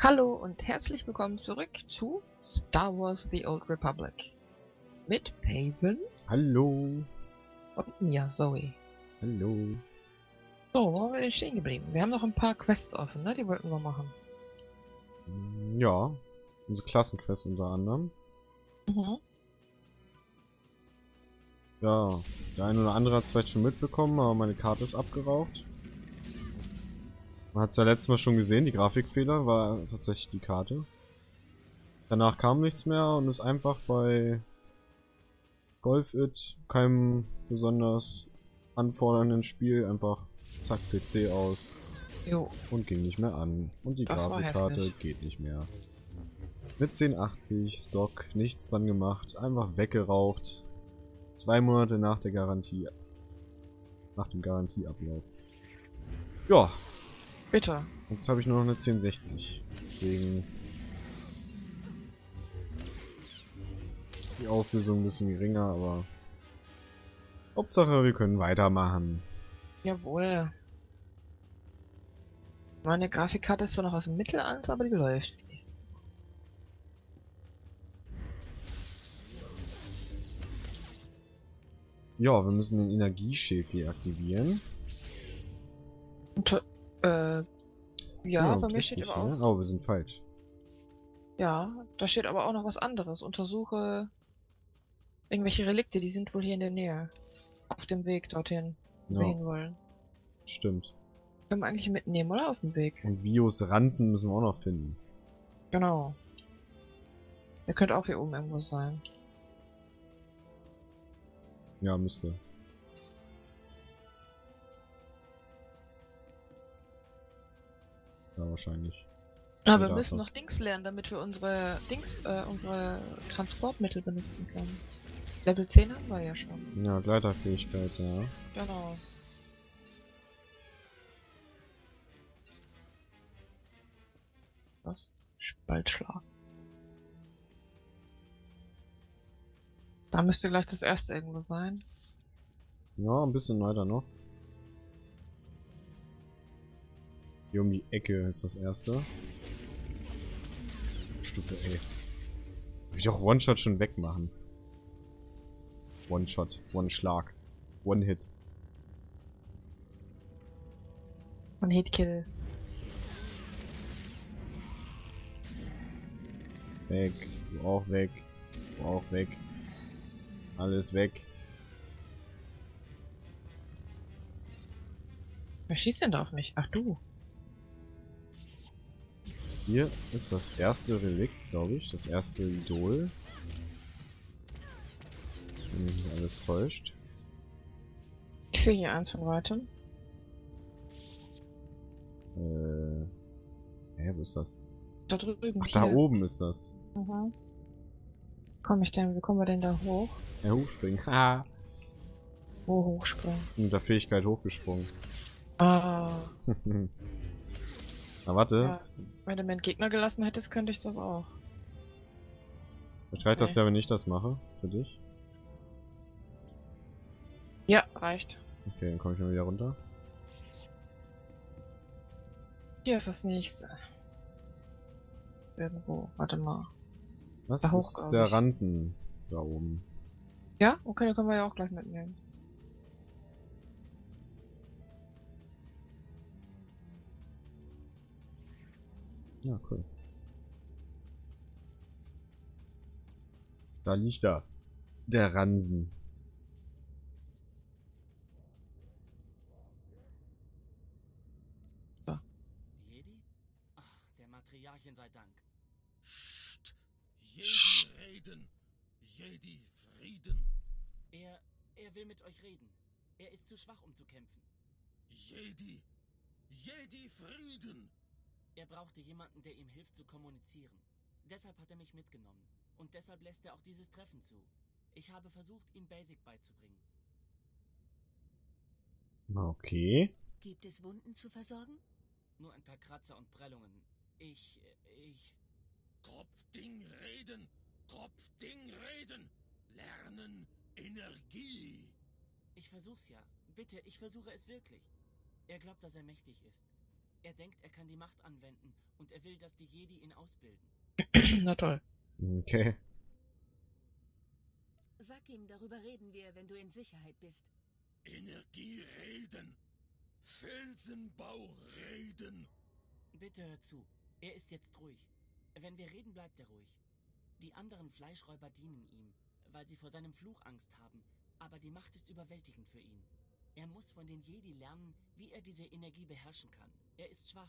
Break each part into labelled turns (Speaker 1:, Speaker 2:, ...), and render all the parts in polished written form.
Speaker 1: Hallo und herzlich willkommen zurück zu Star Wars The Old Republic. Mit Paven
Speaker 2: Hallo.
Speaker 1: und mir, Zoe.
Speaker 2: Hallo.
Speaker 1: So, wo haben wir denn stehen geblieben? Wir haben noch ein paar Quests offen, ne? Die wollten wir machen.
Speaker 2: Ja, unsere Klassenquest unter anderem.
Speaker 1: Mhm.
Speaker 2: Ja, der eine oder andere hat es vielleicht schon mitbekommen, aber meine Karte ist abgeraucht. Man hat es ja letztes Mal schon gesehen, die Grafikfehler war tatsächlich die Karte. Danach kam nichts mehr und ist einfach bei Golf It, keinem besonders anfordernden Spiel, einfach zack, PC aus
Speaker 1: Jo,
Speaker 2: und ging nicht mehr an. Und die
Speaker 1: das war
Speaker 2: Grafikkarte
Speaker 1: hässlich.
Speaker 2: geht nicht mehr. Mit 1080, Stock, nichts dran gemacht, einfach weggeraucht. 2 Monate nach der Garantie. Nach dem Garantieablauf. Ja,
Speaker 1: Bitte.
Speaker 2: jetzt habe ich nur noch eine 1060. Deswegen ist die Auflösung ein bisschen geringer, aber Hauptsache wir können weitermachen.
Speaker 1: Jawohl. Meine Grafikkarte ist zwar noch aus dem Mittelalter, aber die läuft.
Speaker 2: Ja, wir müssen den Energieschild deaktivieren.
Speaker 1: Und, ja,
Speaker 2: Ja,
Speaker 1: bei mir steht
Speaker 2: richtig,
Speaker 1: aber
Speaker 2: ja?
Speaker 1: auch...
Speaker 2: Oh, wir sind falsch.
Speaker 1: Ja, da steht aber auch noch was anderes. Untersuche irgendwelche Relikte, die sind wohl hier in der Nähe. Auf dem Weg dorthin, wo wir
Speaker 2: Ja,
Speaker 1: hinwollen.
Speaker 2: stimmt.
Speaker 1: Können wir eigentlich mitnehmen, oder? Auf dem Weg.
Speaker 2: Und Vios Ranzen müssen wir auch noch finden.
Speaker 1: Genau. Der könnte auch hier oben irgendwo sein.
Speaker 2: Ja, müsste. Ja, wahrscheinlich.
Speaker 1: Aber
Speaker 2: Ja,
Speaker 1: wir
Speaker 2: da ist
Speaker 1: müssen
Speaker 2: er.
Speaker 1: noch Dings lernen, damit wir unsere Transportmittel benutzen können. Level 10 haben wir ja schon.
Speaker 2: Ja, Gleiterfähigkeit, ja.
Speaker 1: Genau. Das Spaltschlag. Da müsste gleich das erste irgendwo sein.
Speaker 2: Ja, ein bisschen weiter noch. Hier um die Ecke ist das erste. Stufe 11. Will ich auch One-Shot schon wegmachen. One-Shot, One-Schlag, One-Hit.
Speaker 1: Und Hitkill.
Speaker 2: Weg, du auch weg, du auch weg. Alles weg.
Speaker 1: Wer schießt denn da auf mich? Ach du.
Speaker 2: Hier ist das erste Relikt, glaube ich. Das erste Idol. Wenn mich nicht alles täuscht.
Speaker 1: Ich sehe hier eins von weitem.
Speaker 2: Hä, wo ist das?
Speaker 1: Da drüben.
Speaker 2: Ach,
Speaker 1: hier.
Speaker 2: da oben ist das.
Speaker 1: Mhm. Wie kommen wir denn da hoch?
Speaker 2: Ja, hochspringen. Haha.
Speaker 1: Wo hochspringen?
Speaker 2: Mit der Fähigkeit hochgesprungen.
Speaker 1: Ah.
Speaker 2: Na, warte.
Speaker 1: Ja. Wenn du mir einen Gegner gelassen hättest, könnte ich das auch.
Speaker 2: Vielleicht reicht das ja, wenn ich das mache. Für dich.
Speaker 1: Ja, reicht.
Speaker 2: Okay, dann komme ich mal wieder runter.
Speaker 1: Hier ist das nächste. Irgendwo. Warte mal.
Speaker 2: Was
Speaker 1: Da hoch,
Speaker 2: ist
Speaker 1: glaub
Speaker 2: der
Speaker 1: ich.
Speaker 2: Ranzen da oben?
Speaker 1: Ja? Okay, den können wir ja auch gleich mitnehmen.
Speaker 2: Ja, cool. Da liegt er. Der Ransen.
Speaker 3: Jedi? Ach, der Matriarchin sei Dank.
Speaker 4: Psst. Jedi reden. Jedi Frieden.
Speaker 3: Er will mit euch reden. Er ist zu schwach, um zu kämpfen.
Speaker 4: Jedi. Jedi Frieden.
Speaker 3: Er brauchte jemanden, der ihm hilft zu kommunizieren. Deshalb hat er mich mitgenommen. Und deshalb lässt er auch dieses Treffen zu. Ich habe versucht, ihm Basic beizubringen.
Speaker 2: Okay.
Speaker 5: Gibt es Wunden zu versorgen?
Speaker 3: Nur ein paar Kratzer und Prellungen. Ich...
Speaker 4: Kopfding reden. Kopfding reden. Lernen Energie.
Speaker 3: Ich versuch's ja. Bitte, ich versuche es wirklich. Er glaubt, dass er mächtig ist. Er denkt, er kann die Macht anwenden und er will, dass die Jedi ihn ausbilden.
Speaker 1: Na toll.
Speaker 2: Okay.
Speaker 5: Sag ihm, darüber reden wir, wenn du in Sicherheit bist.
Speaker 4: Energie reden. Felsenbau reden.
Speaker 3: Bitte hör zu. Er ist jetzt ruhig. Wenn wir reden, bleibt er ruhig. Die anderen Fleischräuber dienen ihm, weil sie vor seinem Fluch Angst haben. Aber die Macht ist überwältigend für ihn. Er muss von den Jedi lernen, wie er diese Energie beherrschen kann. Er ist schwach.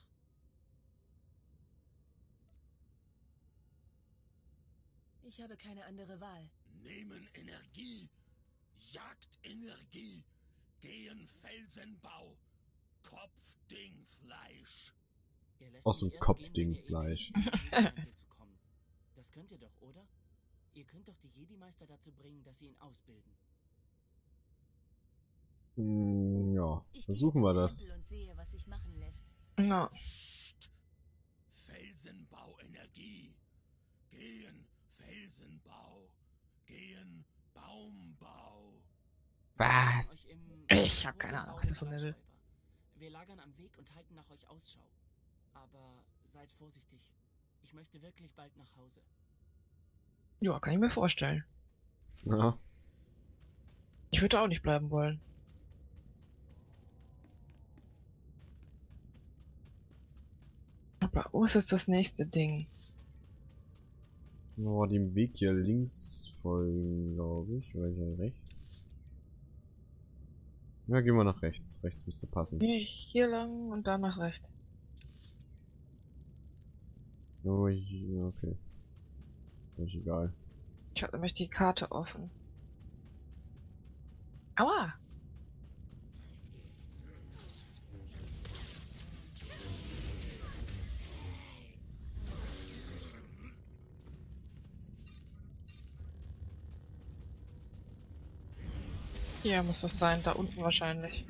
Speaker 5: Ich habe keine andere Wahl.
Speaker 4: Nehmen Energie. Jagd Energie. Gehen Felsenbau. Kopfding Fleisch.
Speaker 3: Er lässt
Speaker 2: Aus
Speaker 3: mich
Speaker 2: dem
Speaker 3: erst
Speaker 2: Kopfding
Speaker 3: gehen, wenn ihr ihm
Speaker 2: Fleisch.
Speaker 3: hilft, in den Jedi-Tempel zu kommen. Das könnt ihr doch, oder? Ihr könnt doch die Jedi-Meister dazu bringen, dass sie ihn ausbilden.
Speaker 2: Ja,
Speaker 5: Ich
Speaker 2: versuchen
Speaker 5: gehe
Speaker 2: wir
Speaker 5: zum
Speaker 2: das.
Speaker 5: Tempel und sehe, was sich machen lässt.
Speaker 1: Ja.
Speaker 4: Psst. Felsenbau Energie. Gehen Felsenbau. Gehen Baumbau.
Speaker 2: Was?
Speaker 1: Ich hab keine Ahnung, was du von mir willst.
Speaker 3: Wir lagern am Weg und halten nach euch Ausschau. Aber seid vorsichtig. Ich möchte wirklich bald nach Hause.
Speaker 1: Ja, kann ich mir vorstellen.
Speaker 2: Ja.
Speaker 1: Ich würde auch nicht bleiben wollen. Aber wo ist jetzt das nächste Ding?
Speaker 2: Oh, dem Weg hier links folgen, glaube ich. Oder hier rechts? Ja, gehen wir nach rechts. Rechts müsste passen.
Speaker 1: Hier lang und dann nach rechts.
Speaker 2: Oh, hier, okay. Ist egal.
Speaker 1: Ich habe nämlich die Karte offen. Aua! Hier muss das sein, da unten wahrscheinlich.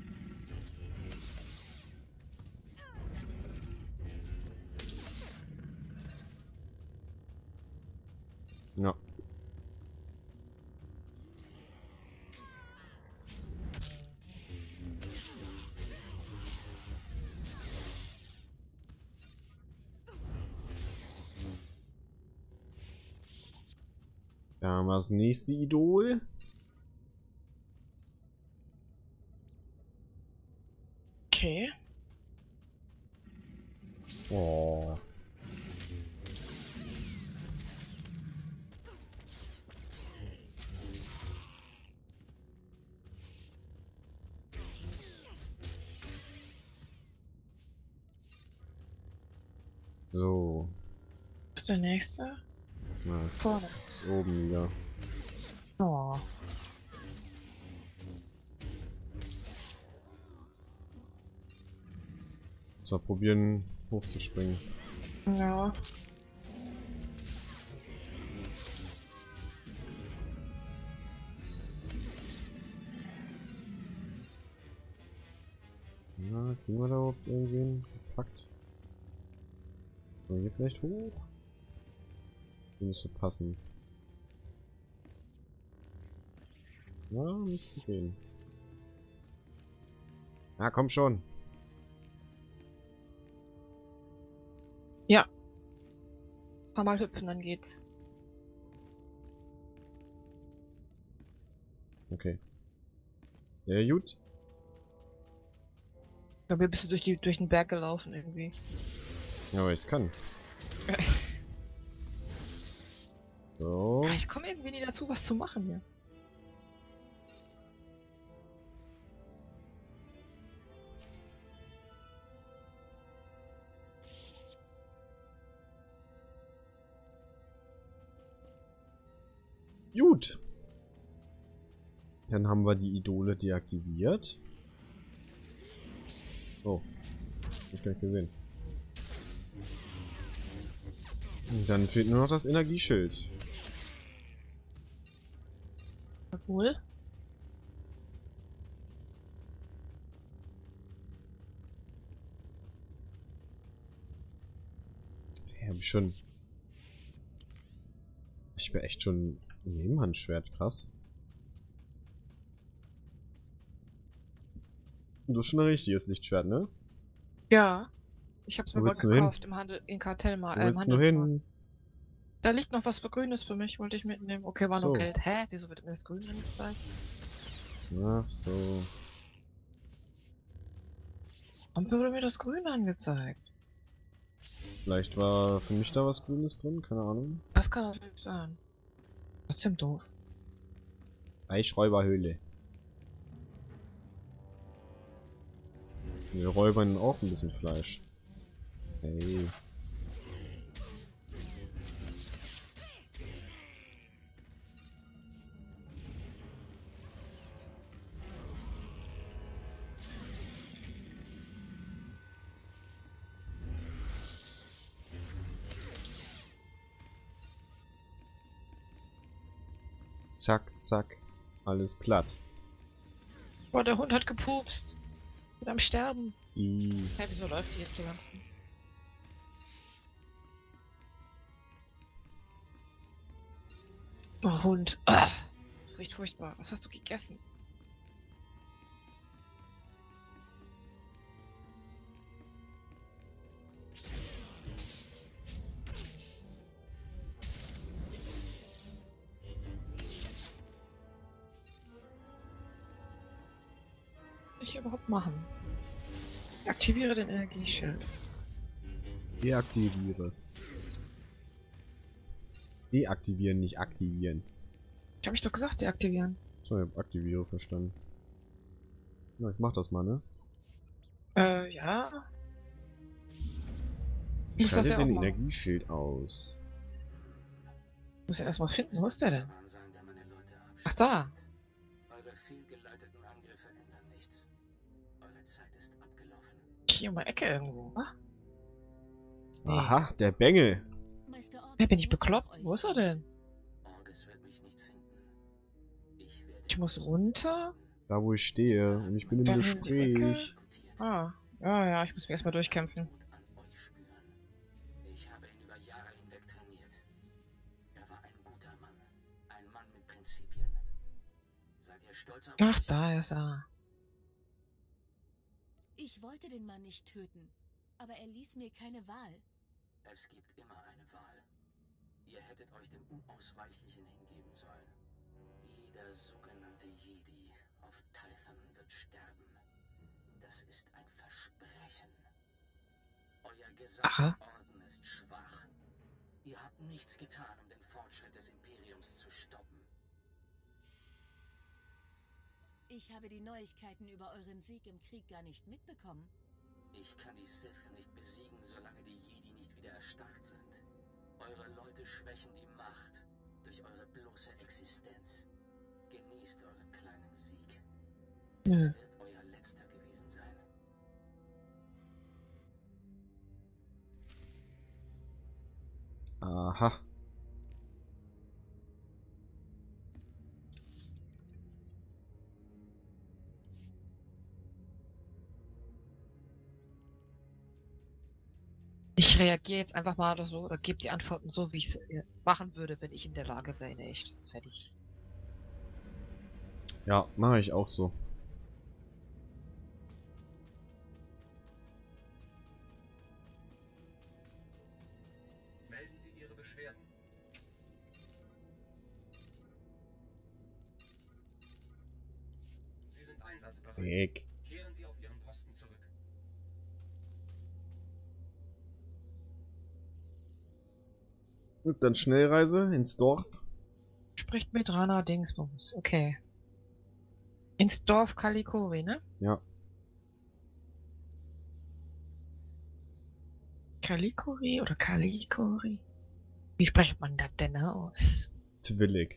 Speaker 2: Ja. Da haben wir das nächste Idol.
Speaker 1: Okay.
Speaker 2: Oh. So.
Speaker 1: Was ist der nächste?
Speaker 2: Na, ist,
Speaker 1: Vorne.
Speaker 2: ist oben wieder.
Speaker 1: Oh.
Speaker 2: So, probieren hochzuspringen.
Speaker 1: Ja.
Speaker 2: Na, kriegen wir da überhaupt irgendwen gepackt? So, hier vielleicht hoch? Die müsste passen. Ja, müsste gehen. Na, komm schon.
Speaker 1: Ja. Paar Mal hüpfen, dann geht's.
Speaker 2: Okay. Sehr gut.
Speaker 1: Ich glaube, hier bist du durch den Berg gelaufen irgendwie.
Speaker 2: Ja, aber ich kann. So.
Speaker 1: Ich komme irgendwie nie dazu, was zu machen hier.
Speaker 2: Gut. Dann haben wir die Idole deaktiviert. Oh. Hab ich gar nicht gesehen. Und dann fehlt nur noch das Energieschild.
Speaker 1: Wohl?
Speaker 2: Ja, hab ich schon. Ich bin echt schon ein Nebenhandschwert, krass. Du hast schon ein richtiges Lichtschwert, ne?
Speaker 1: Ja. Ich hab's
Speaker 2: Wo
Speaker 1: mir mal
Speaker 2: willst du hin?
Speaker 1: gekauft im Handel, im Kartellmarkt,
Speaker 2: Wo
Speaker 1: im
Speaker 2: willst du
Speaker 1: Handelsmarkt.
Speaker 2: hin?
Speaker 1: Da liegt noch was Grünes für mich, wollte ich mitnehmen. Okay, war
Speaker 2: So.
Speaker 1: nur Geld. Hä? Wieso wird mir das Grün angezeigt?
Speaker 2: Ach so.
Speaker 1: Warum wurde mir das Grün angezeigt?
Speaker 2: Vielleicht war für mich da was Grünes drin, keine Ahnung.
Speaker 1: Das kann natürlich sein. Trotzdem doof.
Speaker 2: Eichräuberhöhle. Wir räubern auch ein bisschen Fleisch. Hey. Zack, zack. Alles platt.
Speaker 1: Boah, der Hund hat gepupst. Wird am Sterben.
Speaker 2: I.
Speaker 1: Hä, wieso läuft die jetzt so langsam? Oh, Hund. Ah, das riecht furchtbar. Was hast du gegessen? Was soll ich überhaupt machen? Aktiviere den Energieschild.
Speaker 2: Deaktiviere. Deaktivieren, nicht aktivieren.
Speaker 1: Hab ich doch gesagt, deaktivieren.
Speaker 2: So, ich hab aktiviere verstanden. Ja, ich mach das mal, ne?
Speaker 1: Ja. Muss das
Speaker 2: Schalte
Speaker 1: ja auch
Speaker 2: den
Speaker 1: machen.
Speaker 2: Energieschild aus.
Speaker 1: Muss ja erstmal finden, wo ist der denn? Ach da.
Speaker 3: Eure fehlgeleiteten Angriffe ändern nichts. Eure Zeit ist abgelaufen.
Speaker 1: Hier um die Ecke irgendwo. Ah? Nee.
Speaker 2: Aha, der Bengel.
Speaker 5: Meister Orgus
Speaker 1: Hey, bin ich
Speaker 5: sucht nach
Speaker 1: bekloppt?
Speaker 5: euch.
Speaker 1: Wo ist er denn?
Speaker 3: Orgus wird mich nicht finden. Ich werde
Speaker 1: Ich muss runter.
Speaker 2: Da wo ich stehe. Und ich bin im
Speaker 1: Dann in die Ecke.
Speaker 2: Gespräch.
Speaker 1: Ah. Ja, ja, ich muss mich erstmal durchkämpfen.
Speaker 3: An euch spüren. Ich habe ihn über Jahre hinweg trainiert. Er war ein guter Mann. Ein Mann mit Prinzipien. Seid ihr stolz auf
Speaker 1: Ach,
Speaker 3: mich?
Speaker 1: da ist er.
Speaker 5: Ich wollte den Mann nicht töten, aber er ließ mir keine Wahl.
Speaker 3: Es gibt immer eine Wahl. Ihr hättet euch dem Unausweichlichen hingeben sollen. Jeder sogenannte Jedi auf Tython wird sterben. Das ist ein Versprechen. Euer
Speaker 1: Aha.
Speaker 3: gesamter Orden ist schwach. Ihr habt nichts getan, um den Fortschritt des Imperiums zu stoppen.
Speaker 5: Ich habe die Neuigkeiten über euren Sieg im Krieg gar nicht mitbekommen.
Speaker 3: Ich kann die Sith nicht besiegen, solange die Jedi nicht wieder erstarkt sind. Eure Leute schwächen die Macht durch eure bloße Existenz. Genießt euren kleinen Sieg. Es
Speaker 1: Nö.
Speaker 3: wird euer letzter gewesen sein.
Speaker 2: Aha.
Speaker 1: Ich reagiere jetzt einfach mal oder so oder gebe die Antworten so, wie ich es machen würde, wenn ich in der Lage wäre, in echt. Fertig.
Speaker 2: Ja, mache ich auch so.
Speaker 6: Melden Sie Ihre Beschwerden. Sie sind einsatzbereit.
Speaker 2: Weg.
Speaker 6: Kehren Sie auf Ihren Posten zurück.
Speaker 2: Und dann Schnellreise ins Dorf.
Speaker 1: Spricht mit Rana Dingsbums. Okay. Ins Dorf Kalikori, ne?
Speaker 2: Ja.
Speaker 1: Kalikori oder Kalikori? Wie spricht man das denn aus?
Speaker 2: Twillig.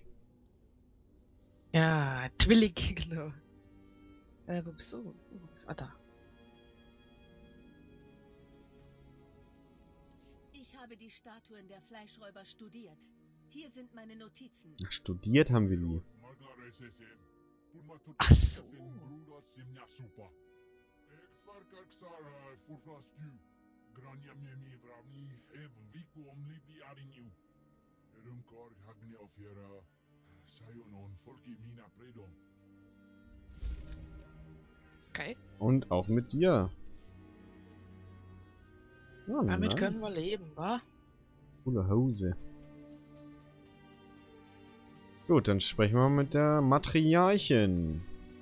Speaker 1: Ja, Twillig, genau. Wo bist du? Wo bist du? Wo bist du? Ah, da.
Speaker 5: Ich habe die Statuen der Fleischräuber studiert. Hier sind meine Notizen.
Speaker 2: Studiert haben wir die.
Speaker 1: Ach so. Okay.
Speaker 2: Und auch mit dir. Ja,
Speaker 1: Damit können wir
Speaker 2: nice.
Speaker 1: leben, wa?
Speaker 2: Coole Hose. Gut, dann sprechen wir mit der Matriarchin.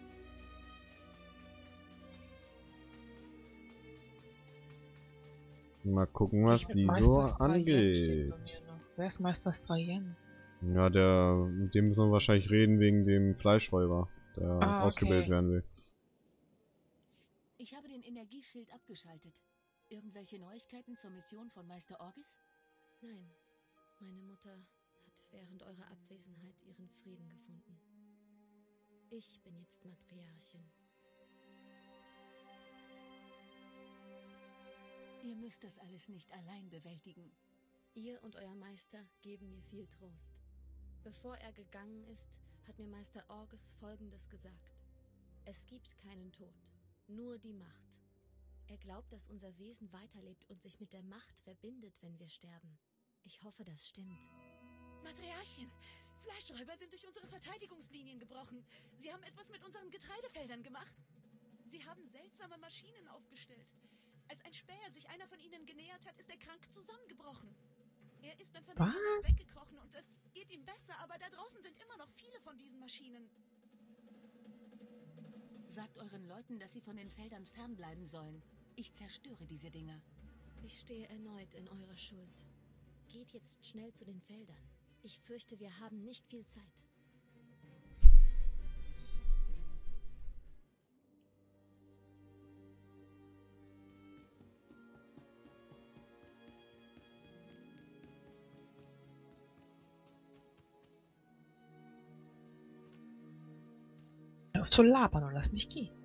Speaker 2: Mal gucken, was
Speaker 1: Ich mit
Speaker 2: die so
Speaker 1: Meister Strayen steht
Speaker 2: angeht.
Speaker 1: bei mir noch. Wer ist Meister Strayen?
Speaker 2: Ja, mit dem müssen wir wahrscheinlich reden wegen dem Fleischräuber, der
Speaker 1: Ah,
Speaker 2: ausgebildet
Speaker 1: okay.
Speaker 2: werden will.
Speaker 5: Ich habe den Energieschild abgeschaltet. Irgendwelche Neuigkeiten zur Mission von Meister Orgis?
Speaker 7: Nein, meine Mutter hat während eurer Abwesenheit ihren Frieden gefunden. Ich bin jetzt Matriarchin.
Speaker 5: Ihr müsst das alles nicht allein bewältigen.
Speaker 7: Ihr und euer Meister geben mir viel Trost. Bevor er gegangen ist, hat mir Meister Orges Folgendes gesagt. Es gibt keinen Tod, nur die Macht. Er glaubt, dass unser Wesen weiterlebt und sich mit der Macht verbindet, wenn wir sterben. Ich hoffe, das stimmt.
Speaker 8: Matriarchin, Fleischräuber sind durch unsere Verteidigungslinien gebrochen. Sie haben etwas mit unseren Getreidefeldern gemacht. Sie haben seltsame Maschinen aufgestellt. Als ein Späher sich einer von ihnen genähert hat, ist er krank zusammengebrochen. Er ist dann von dem Gerät weggekrochen und es geht ihm besser, aber da draußen sind immer noch viele von diesen Maschinen.
Speaker 5: Sagt euren Leuten, dass sie von den Feldern fernbleiben sollen. Ich zerstöre diese Dinger.
Speaker 7: Ich stehe erneut in eurer Schuld. Geht jetzt schnell zu den Feldern. Ich fürchte, wir haben nicht viel Zeit.
Speaker 1: Hör auf zu labern und lass mich gehen.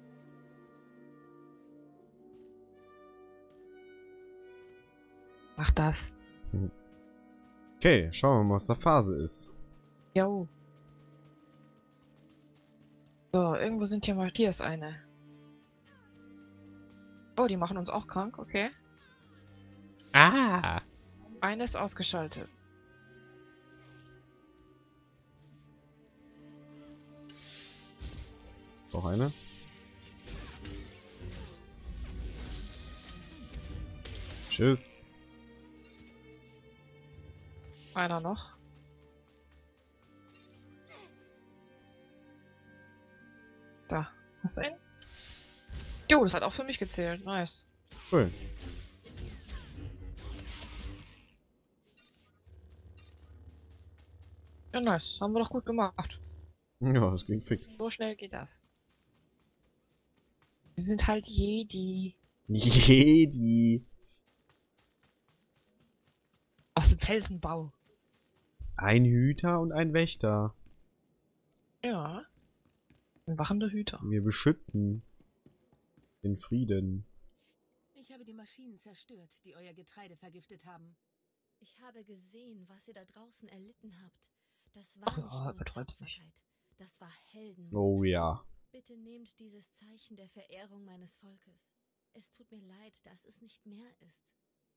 Speaker 1: Mach das.
Speaker 2: Okay, schauen wir mal, was da Phase ist.
Speaker 1: Jo. So, irgendwo sind hier mal. Hier ist eine. Oh, die machen uns auch krank, okay.
Speaker 2: Ah!
Speaker 1: Eine ist ausgeschaltet.
Speaker 2: Noch eine? Tschüss.
Speaker 1: Einer noch. Da. Hast du ihn? Jo, das hat auch für mich gezählt. Nice.
Speaker 2: Cool.
Speaker 1: Ja, nice. Haben wir doch gut gemacht.
Speaker 2: Ja, das ging fix.
Speaker 1: So schnell geht das. Wir sind halt Jedi.
Speaker 2: Jedi.
Speaker 1: Aus dem Felsenbau.
Speaker 2: Ein Hüter und ein Wächter.
Speaker 1: Ja. Ein wachender Hüter.
Speaker 2: Wir beschützen den Frieden.
Speaker 5: Ich habe die Maschinen zerstört, die euer Getreide vergiftet haben.
Speaker 7: Ich habe gesehen, was ihr da draußen erlitten habt. Das war
Speaker 1: Ach ja,
Speaker 7: nicht nur
Speaker 1: betreib's nicht.
Speaker 7: Tapferkeit. Das war Heldenmut.
Speaker 2: Oh ja.
Speaker 7: Bitte nehmt dieses Zeichen der Verehrung meines Volkes. Es tut mir leid, dass es nicht mehr ist.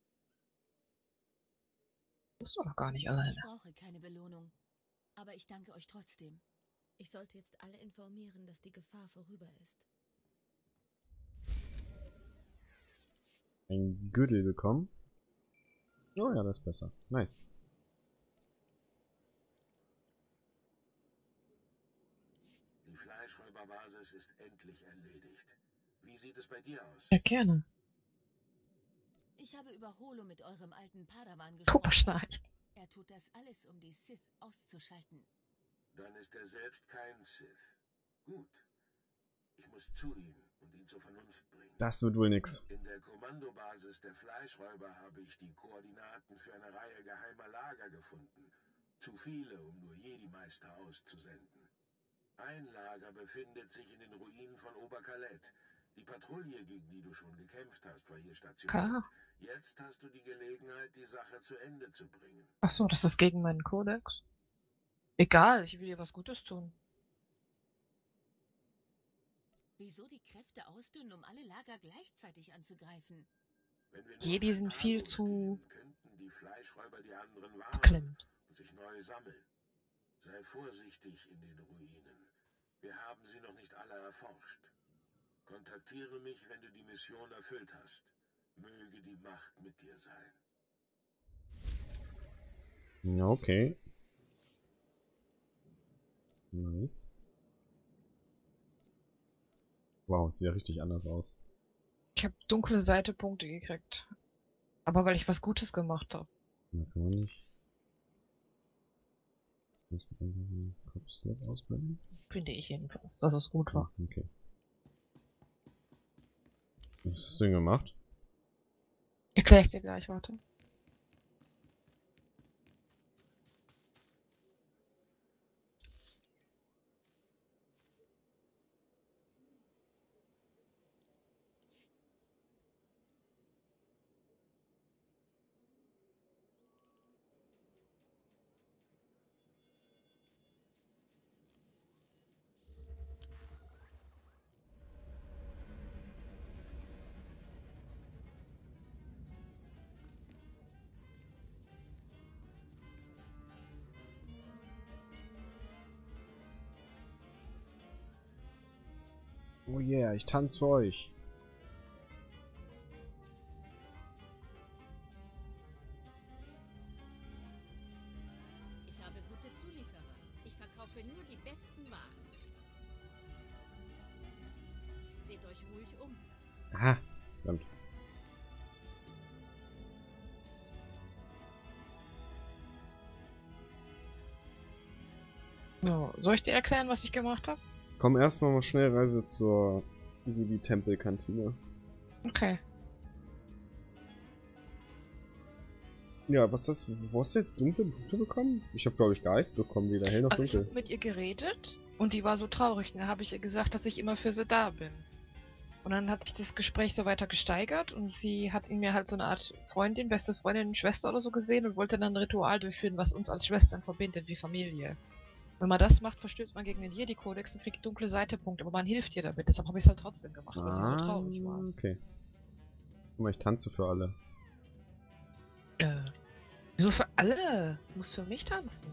Speaker 1: Das ist doch noch gar nicht
Speaker 5: Ich
Speaker 1: alleine.
Speaker 5: brauche keine Belohnung. Aber ich danke euch trotzdem.
Speaker 7: Ich sollte jetzt alle informieren, dass die Gefahr vorüber ist.
Speaker 2: Ein Gürtel bekommen. Oh ja, das ist besser. Nice.
Speaker 4: Die Fleischräuberbasis ist endlich erledigt. Wie sieht es bei dir aus?
Speaker 1: Ja, gerne.
Speaker 5: Ich habe über Holo mit eurem alten Padawan
Speaker 1: Puppe
Speaker 5: gesprochen.
Speaker 1: schnarcht.
Speaker 5: Er tut das alles, um die Sith auszuschalten.
Speaker 4: Dann ist er selbst kein Sith. Gut. Ich muss zu ihm und ihn zur Vernunft bringen.
Speaker 2: Das wird wohl nix.
Speaker 4: In der Kommandobasis der Fleischräuber habe ich die Koordinaten für eine Reihe geheimer Lager gefunden. Zu viele, um nur Jedi-Meister auszusenden. Ein Lager befindet sich in den Ruinen von Oberkalett. Die Patrouille, gegen die du schon gekämpft hast, war hier stationiert.
Speaker 1: Klar.
Speaker 4: Jetzt hast du die Gelegenheit, die Sache zu Ende zu bringen.
Speaker 1: Ach so, das ist gegen meinen Kodex. Egal, ich will dir was Gutes tun.
Speaker 5: Wieso die Kräfte ausdünnen, um alle Lager gleichzeitig anzugreifen?
Speaker 4: Wenn wir nur
Speaker 1: Jedi
Speaker 4: auf ein
Speaker 1: sind
Speaker 4: paar
Speaker 1: viel
Speaker 4: losgehen,
Speaker 1: zu
Speaker 4: könnten die Fleischräuber die anderen warnen
Speaker 1: beklemmt.
Speaker 4: und sich neu sammeln. Sei vorsichtig in den Ruinen. Wir haben sie noch nicht alle erforscht. Kontaktiere mich, wenn du die Mission erfüllt hast. Möge die Macht mit dir sein.
Speaker 2: Ja, okay. Nice. Wow, sieht ja richtig anders aus.
Speaker 1: Ich habe dunkle Seite-Punkte gekriegt. Aber weil ich was Gutes gemacht habe.
Speaker 2: Da kann man nicht. Muss man diesen Kopfslap ausblenden?
Speaker 1: Finde ich jedenfalls, dass es gut war.
Speaker 2: Okay. Was hast du denn gemacht?
Speaker 1: Erkläre ich dir gleich, warte.
Speaker 2: Oh yeah, ich tanze für euch.
Speaker 5: Ich habe gute Zulieferer. Ich verkaufe nur die besten Waren. Seht euch ruhig um.
Speaker 2: Aha, stimmt.
Speaker 1: So, soll ich dir erklären, was ich gemacht habe?
Speaker 2: Komm erstmal mal Schnellreise zur Tempelkantine.
Speaker 1: Okay.
Speaker 2: Ja, was ist das? Wo hast du jetzt dunkle Punkte bekommen? Ich habe, glaube ich, Geist bekommen, weder hell noch
Speaker 1: Also ich
Speaker 2: dunkel.
Speaker 1: habe mit ihr geredet und die war so traurig. Und dann habe ich ihr gesagt, dass ich immer für sie da bin. Und dann hat sich das Gespräch so weiter gesteigert und sie hat in mir halt so eine Art Freundin, beste Freundin, Schwester oder so gesehen und wollte dann ein Ritual durchführen, was uns als Schwestern verbindet, wie Familie. Wenn man das macht, verstößt man gegen den Jedi-Kodex und kriegt dunkle Seite-Punkte, aber man hilft ihr damit. Deshalb habe ich es halt trotzdem gemacht, weil sie so traurig war.
Speaker 2: Okay. Guck mal, ich tanze für alle.
Speaker 1: Wieso für alle? Du musst für mich tanzen.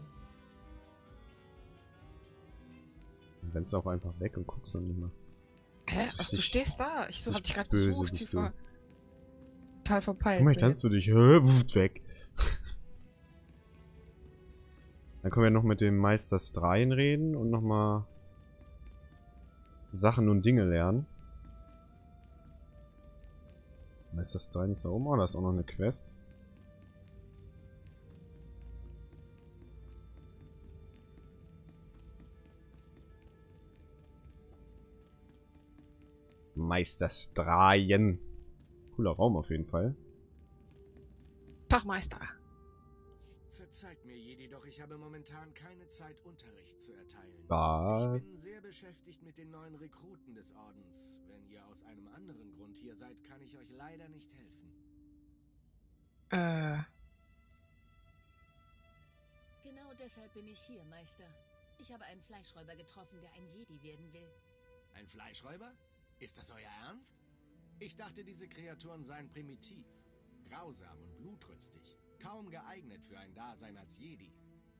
Speaker 2: Dann rennst du auch einfach weg und guckst dann nicht mehr.
Speaker 1: Hä?
Speaker 2: Das ist
Speaker 1: Ach, du
Speaker 2: richtig-
Speaker 1: stehst da. Ich so, hab dich gerade
Speaker 2: böse
Speaker 1: gesucht.
Speaker 2: bist
Speaker 1: Sie
Speaker 2: du.
Speaker 1: war total verpeilt.
Speaker 2: Guck mal, ich tanze für dich. Wuft weg. Dann können wir noch mit dem Meister Strain reden und nochmal Sachen und Dinge lernen. Meister Strain ist da oben. Oh, da ist auch noch eine Quest. Meister Strain. Cooler Raum auf jeden Fall.
Speaker 1: Fachmeister.
Speaker 4: Verzeiht mir, Jedi, doch ich habe momentan keine Zeit, Unterricht zu erteilen. Ich bin
Speaker 2: Was?
Speaker 4: sehr beschäftigt mit den neuen Rekruten des Ordens. Wenn ihr aus einem anderen Grund hier seid, kann ich euch leider nicht helfen.
Speaker 5: Genau deshalb bin ich hier, Meister. Ich habe einen Fleischräuber getroffen, der ein Jedi werden will.
Speaker 4: Ein Fleischräuber? Ist das euer Ernst? Ich dachte, diese Kreaturen seien primitiv, grausam und blutrünstig. Kaum geeignet für ein Dasein als Jedi.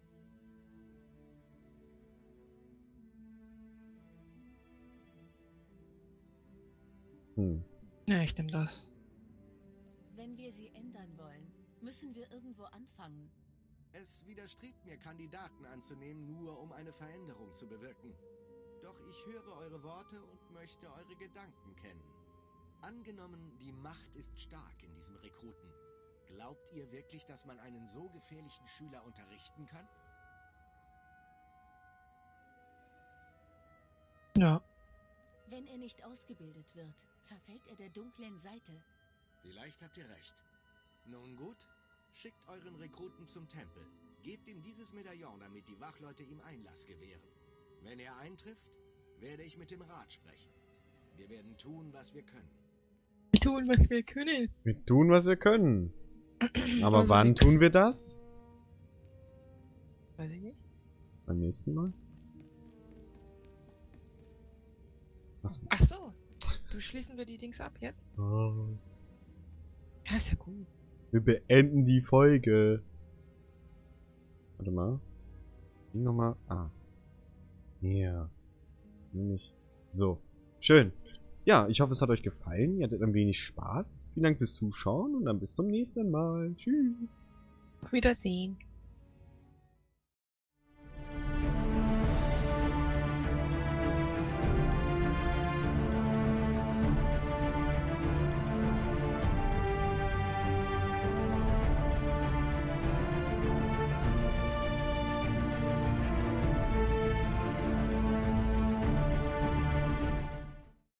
Speaker 1: Ja, ich nehm das.
Speaker 5: Wenn wir sie ändern wollen, müssen wir irgendwo anfangen.
Speaker 4: Es widerstrebt mir, Kandidaten anzunehmen, nur um eine Veränderung zu bewirken. Doch ich höre eure Worte und möchte eure Gedanken kennen. Angenommen, die Macht ist stark in diesem Rekruten. Glaubt ihr wirklich, dass man einen so gefährlichen Schüler unterrichten kann?
Speaker 1: Ja.
Speaker 5: Wenn er nicht ausgebildet wird, verfällt er der dunklen Seite.
Speaker 4: Vielleicht habt ihr recht. Nun gut, schickt euren Rekruten zum Tempel. Gebt ihm dieses Medaillon, damit die Wachleute ihm Einlass gewähren. Wenn er eintrifft, werde ich mit dem Rat sprechen. Wir werden tun, was wir können.
Speaker 1: Wir tun, was wir können.
Speaker 2: Wir tun, was wir können. Aber
Speaker 1: Also
Speaker 2: wann
Speaker 1: nix.
Speaker 2: tun wir das?
Speaker 1: Weiß ich nicht.
Speaker 2: Beim nächsten Mal? Was?
Speaker 1: Ach so. Beschließen wir die Dings ab jetzt?
Speaker 2: Oh.
Speaker 1: Ja, ist ja gut.
Speaker 2: Wir beenden die Folge. Warte mal. Die nochmal. Ah. Ja. Nämlich. So. Schön. Ja, ich hoffe, es hat euch gefallen. Ihr hattet ein wenig Spaß. Vielen Dank fürs Zuschauen und dann bis zum nächsten Mal. Tschüss.
Speaker 1: Auf Wiedersehen.